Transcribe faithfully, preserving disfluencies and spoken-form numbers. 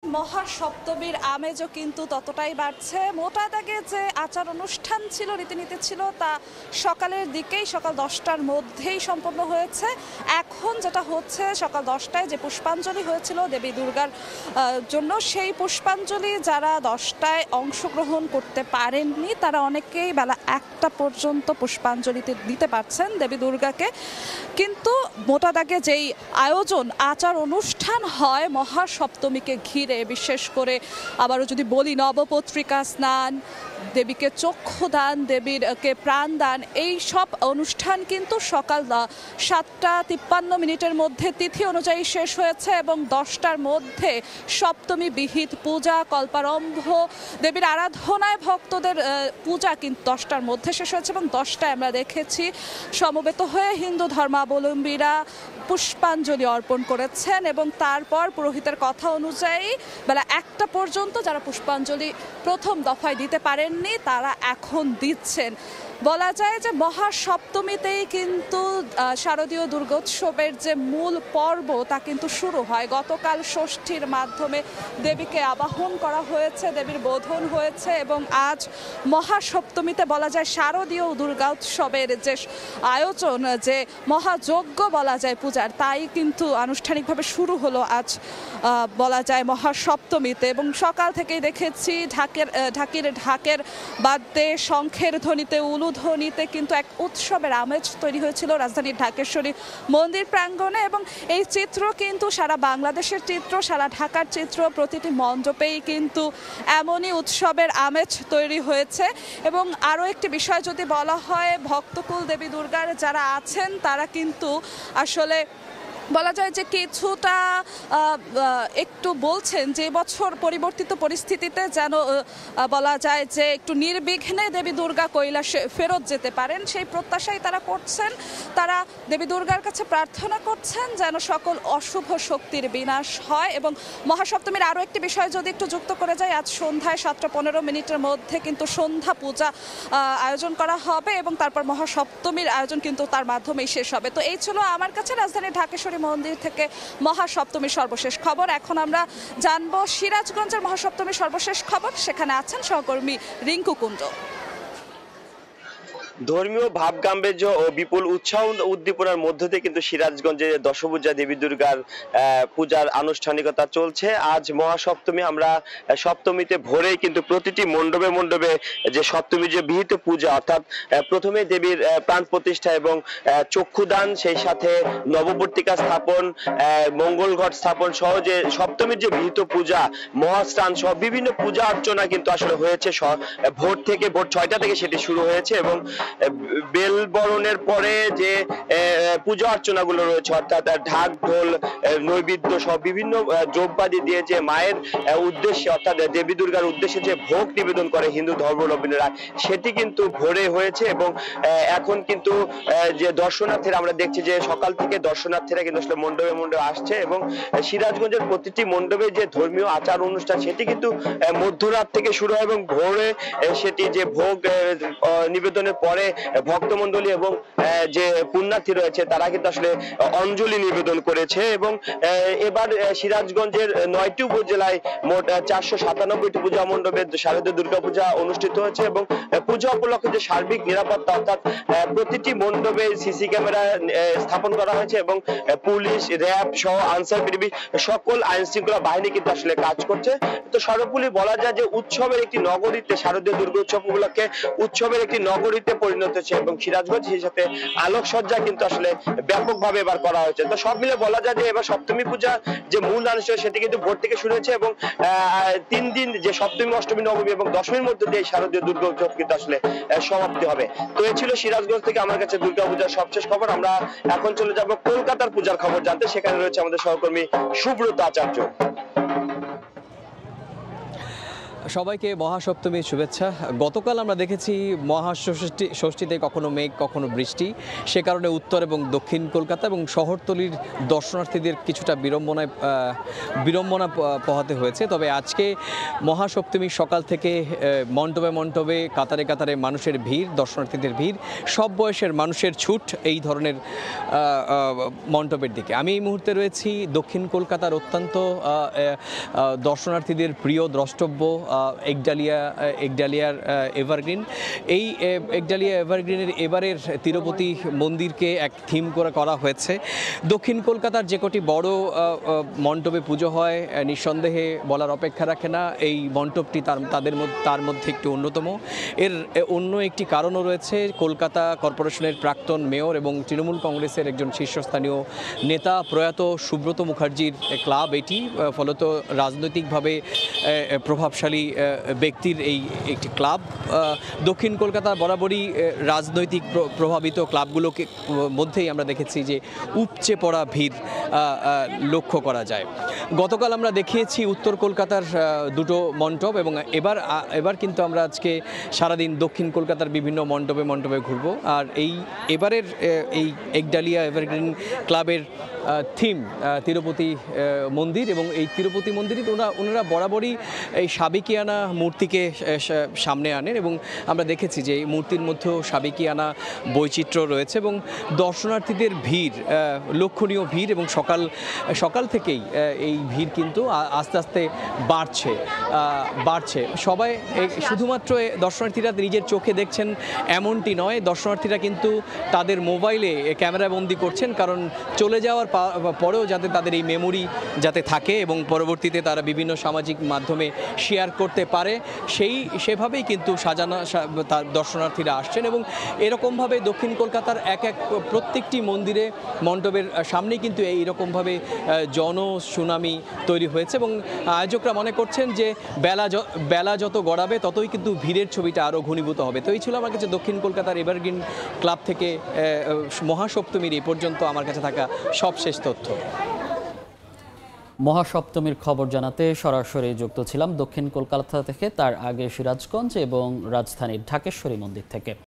মহা সপ্তমীর আমেজও কিন্তু ততটাই বাড়ছে। মোটা দাগে যে আচার অনুষ্ঠান ছিল, রীতিনীতি ছিল, তা সকালের দিকেই সকাল দশটার মধ্যেই সম্পন্ন হয়েছে। এখন যেটা হচ্ছে, সকাল দশটায় যে পুষ্পাঞ্জলি হয়েছিল দেবী দুর্গার জন্য, সেই পুষ্পাঞ্জলি যারা দশটায় অংশগ্রহণ করতে পারেননি তারা অনেকেই বেলা একটা পর্যন্ত পুষ্পাঞ্জলিতে দিতে পারছেন দেবী দুর্গাকে। কিন্তু মোটা দাগে যেই আয়োজন আচার অনুষ্ঠান হয় মহা সপ্তমীকে ঘিরে, বিশেষ করে আবারও যদি বলি নবপত্রিকা স্নান, দেবীকে চক্ষুদান, দেবীরকে প্রাণদান, এই সব অনুষ্ঠান কিন্তু সকাল সাতটা তিপ্পান্ন মিনিটের মধ্যে তিথি অনুযায়ী শেষ হয়েছে এবং দশটার মধ্যে সপ্তমী বিহিত পূজা, কল্পারম্ভ, দেবীর আরাধনায় ভক্তদের পূজা কিন্তু দশটার মধ্যে শেষ হয়েছে এবং দশটায় আমরা দেখেছি সমবেত হয়ে হিন্দু ধর্মাবলম্বীরা পুষ্পাঞ্জলি অর্পণ করেছেন এবং তারপর পুরোহিতের কথা অনুযায়ী বেলা একটা পর্যন্ত যারা পুষ্পাঞ্জলি প্রথম দফায় দিতে পারেননি তারা এখন দিচ্ছেন। বলা যায় যে মহা সপ্তমীতেই কিন্তু শারদীয় দুর্গোৎসবের যে মূল পর্ব তা কিন্তু শুরু হয়। গতকাল ষষ্ঠীর মাধ্যমে দেবীকে আবাহন করা হয়েছে, দেবীর বোধন হয়েছে এবং আজ মহা সপ্তমীতে বলা যায় শারদীয় দুর্গোৎসবের যে আয়োজন, যে মহাযজ্ঞ বলা যায় পূজার, তাই কিন্তু আনুষ্ঠানিকভাবে শুরু হলো আজ বলা যায় মহা সপ্তমীতে। এবং সকাল থেকেই দেখেছি ঢাকের ঢাকির ঢাকের বাদ্যে, শঙ্খের ধ্বনিতে, উলু ধ্বনিতে কিন্তু এক উৎসবের আমেজ তৈরি হয়েছিল রাজধানীর ঢাকেশ্বরী মন্দির প্রাঙ্গণে এবং এই চিত্র কিন্তু সারা বাংলাদেশের চিত্র, সারা ঢাকার চিত্র, প্রতিটি মণ্ডপেই কিন্তু এমনই উৎসবের আমেজ তৈরি হয়েছে। এবং আরও একটি বিষয় যদি বলা হয়, ভক্তকুল দেবী দুর্গার যারা আছেন তারা কিন্তু আসলে বলা যায় যে কিছুটা একটু বলছেন যে বছর পরিবর্তিত পরিস্থিতিতে যেন বলা যায় যে একটু নির্বিঘ্নে দেবী দুর্গা কৈলাসে ফেরত যেতে পারেন, সেই প্রত্যাশাই তারা করছেন। তারা দেবী দুর্গার কাছে প্রার্থনা করছেন যেন সকল অশুভ শক্তির বিনাশ হয়। এবং মহাসপ্তমীর আরও একটি বিষয় যদি একটু যুক্ত করে যায়, আজ সন্ধ্যায় সাতটা পনেরো মিনিটের মধ্যে কিন্তু সন্ধ্যা পূজা আয়োজন করা হবে এবং তারপর মহাসপ্তমীর আয়োজন কিন্তু তার মাধ্যমেই শেষ হবে। তো এই ছিল আমার কাছে রাজধানীর ঢাকেশ্বরী মন্দির থেকে মহাসপ্তমীর সর্বশেষ খবর। এখন আমরা জানবো সিরাজগঞ্জের মহাসপ্তমীর সর্বশেষ খবর, সেখানে আছেন সহকর্মী রিঙ্কু কুণ্ড। ধর্মীয় ভাব গাম্ভীর্য ও বিপুল উৎসাহ উদ্দীপনার মধ্য দিয়ে কিন্তু সিরাজগঞ্জে দশভুজা দেবী দুর্গার পূজার আনুষ্ঠানিকতা চলছে। আজ মহাসপ্তমী, আমরা সপ্তমীতে ভোরেই কিন্তু প্রতিটি মণ্ডপে মণ্ডপে যে সপ্তমী যে বিহিত পূজা, অর্থাৎ প্রথমে দেবীর প্রাণ প্রতিষ্ঠা এবং চক্ষুদান, সেই সাথে নবপত্রিকা স্থাপন, মঙ্গল ঘট স্থাপন সহ যে সপ্তমীর যে বিহিত পূজা, মহাস্নান সহ বিভিন্ন পূজা অর্চনা কিন্তু আসলে হয়েছে। ভোর থেকে ভোর ছয়টা থেকে সেটি শুরু হয়েছে এবং বেল বরণের পরে যে পূজা অর্চনা গুলো রয়েছে, অর্থাৎ ঢাক ঢোল নৈবেদ্য সব বিভিন্ন দ্রব্যাদি দিয়ে যে মায়ের উদ্দেশ্যে, অর্থাৎ দেবী দুর্গার উদ্দেশ্যে যে ভোগ নিবেদন করে হিন্দু ধর্মাবলম্বীরা, সেটি কিন্তু ভোরে হয়েছে। এবং এখন কিন্তু যে দর্শনার্থীরা, আমরা দেখছি যে সকাল থেকে দর্শনার্থীরা কিন্তু আসলে মণ্ডপে মণ্ডপে আসছে এবং সিরাজগঞ্জের প্রতিটি মণ্ডপে যে ধর্মীয় আচার অনুষ্ঠান সেটি কিন্তু মধ্যরাত থেকে শুরু হয় এবং ভোরে সেটি যে ভোগ নিবেদনের পরে ভক্তমণ্ডলী এবং যে পুণ্যার্থী রয়েছে তারা কিন্তু আসলে অঞ্জলি নিবেদন করেছে। এবং এবার সিরাজগঞ্জের নয়টি উপজেলায় মোট চারশো সাতানব্বইটি পূজা মণ্ডপে শারদীয় দুর্গা পূজা অনুষ্ঠিত হয়েছে এবং পূজা উপলক্ষে যে সার্বিক নিরাপত্তা, অর্থাৎ প্রতিটি মণ্ডপে সিসি ক্যামেরা স্থাপন করা হয়েছে এবং পুলিশ, র্যাব সহ আনসার বিডিবি সকল আইন শৃঙ্খলা বাহিনী কিন্তু আসলে কাজ করছে। তো সর্বোপরি বলা যায় যে উৎসবের একটি নগরীতে, শারদীয় দুর্গা উৎসব উপলক্ষে উৎসবের একটি নগরীতে পরিণত হয়েছে এবং সিরাজগঞ্জ সেই সাথে আলোকসজ্জা কিন্তু আসলে ব্যাপকভাবে এবার করা হয়েছে। তো সব মিলে বলা যায় যে এবার সপ্তমী পূজা যে মূল অনুষ্ঠান সেটি কিন্তু ভোর থেকে শুরু হয়েছে এবং তিন দিন যে সপ্তমী, অষ্টমী, নবমী এবং দশমীর মধ্যে দিয়ে শারদীয় দুর্গা উৎসব কিন্তু আসলে সমাপ্তি হবে। তো এই ছিল সিরাজগঞ্জ থেকে আমার কাছে দুর্গা পূজার সবশেষ খবর। আমরা এখন চলে যাব কলকাতার পূজার খবর জানতে, সেখানে রয়েছে আমাদের সহকর্মী সুব্রত আচার্য। সবাইকে মহাসপ্তমীর শুভেচ্ছা। গতকাল আমরা দেখেছি মহাষষ্ঠী ষষ্ঠীতে কখনো মেঘ কখনো বৃষ্টি, সে কারণে উত্তর এবং দক্ষিণ কলকাতা এবং শহরতলির দর্শনার্থীদের কিছুটা বিড়ম্বনায় বিড়ম্বনা পোহাতে হয়েছে। তবে আজকে মহাসপ্তমীর সকাল থেকে মণ্ডপে মণ্ডপে কাতারে কাতারে মানুষের ভিড়, দর্শনার্থীদের ভিড়, সব বয়সের মানুষের ছুট এই ধরনের মণ্ডপের দিকে। আমি এই মুহূর্তে রয়েছি দক্ষিণ কলকাতার অত্যন্ত দর্শনার্থীদের প্রিয় দ্রষ্টব্য একডালিয়া একডালিয়ার এভারগ্রিন। এই একডালিয়া এভারগ্রিনের এবারের তিরুপতি মন্দিরকে এক থিম করে করা হয়েছে। দক্ষিণ কলকাতার যে কটি বড় মণ্ডপে পুজো হয় নিঃসন্দেহে বলার অপেক্ষা রাখে না, এই মণ্ডপটি তার তাদের মধ্যে তার মধ্যে একটি অন্যতম। এর অন্য একটি কারণও রয়েছে। কলকাতা কর্পোরেশনের প্রাক্তন মেয়র এবং তৃণমূল কংগ্রেসের একজন শীর্ষস্থানীয় নেতা প্রয়াত সুব্রত মুখার্জির ক্লাব এটি, ফলত রাজনৈতিকভাবে প্রভাবশালী ব্যক্তির এই একটি ক্লাব। দক্ষিণ কলকাতা বরাবরই রাজনৈতিক প্রভাবিত ক্লাবগুলোকে মধ্যেই আমরা দেখেছি যে উপচে পড়া ভিড় লক্ষ্য করা যায়। গতকাল আমরা দেখিয়েছি উত্তর কলকাতার দুটো মণ্ডপ এবং এবার এবার কিন্তু আমরা আজকে সারাদিন দক্ষিণ কলকাতার বিভিন্ন মণ্ডপে মণ্ডপে ঘুরব। আর এই এবারের এই একডালিয়া এভারগ্রিন ক্লাবের থিম তিরুপতি মন্দির এবং এই তিরুপতি মন্দিরে ওনারা ওনারা বরাবরই এই সাবেকিয়ানা মূর্তিকে সামনে আনেন এবং আমরা দেখেছি যে এই মূর্তির মধ্যেও সাবেকিয়ানা বৈচিত্র্য রয়েছে এবং দর্শনার্থীদের ভিড়, লক্ষণীয় ভিড় এবং সকাল সকাল থেকেই এই ভিড় কিন্তু আস্তে আস্তে বাড়ছে বাড়ছে সবাই শুধুমাত্র দর্শনার্থীরা নিজের চোখে দেখছেন এমনটি নয়, দর্শনার্থীরা কিন্তু তাদের মোবাইলে ক্যামেরা বন্দি করছেন, কারণ চলে যাওয়ার পরেও যাতে তাদের এই মেমোরি যাতে থাকে এবং পরবর্তীতে তারা বিভিন্ন সামাজিক মাধ্যমে শেয়ার করতে পারে, সেই সেভাবেই কিন্তু সাজানো দর্শনার্থীরা আসছেন। এবং এরকমভাবে দক্ষিণ কলকাতার এক এক প্রত্যেকটি মন্দিরে মণ্ডপের সামনেই কিন্তু এইরকমভাবে জন সুনামি তৈরি হয়েছে এবং আয়োজকরা মনে করছেন যে বেলা বেলা যত গড়াবে ততই কিন্তু ভিড়ের ছবিটা আরও ঘনীভূত হবে। তো এই ছিল আমার কাছে দক্ষিণ কলকাতার এভারগ্রিন ক্লাব থেকে মহাসপ্তমীর এই পর্যন্ত আমার কাছে থাকা সবশেষ তথ্য। মহাসপ্তমীর খবর জানাতে সরাসরি যুক্ত ছিলাম দক্ষিণ কলকাতা থেকে, তার আগে সিরাজগঞ্জ এবং রাজধানীর ঢাকেশ্বরী মন্দির থেকে।